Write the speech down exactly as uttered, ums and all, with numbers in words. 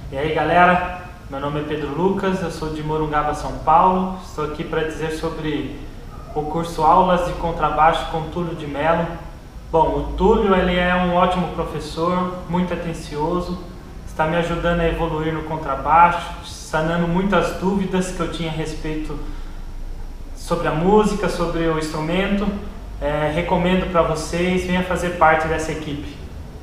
E aí galera, meu nome é Pedro Lucas, eu sou de Morungaba, São Paulo. Estou aqui para dizer sobre o curso Aulas de Contrabaixo com Túlio de Mello. Bom, o Túlio ele é um ótimo professor, muito atencioso, está me ajudando a evoluir no contrabaixo, sanando muitas dúvidas que eu tinha a respeito sobre a música, sobre o instrumento. É, recomendo para vocês, venha fazer parte dessa equipe.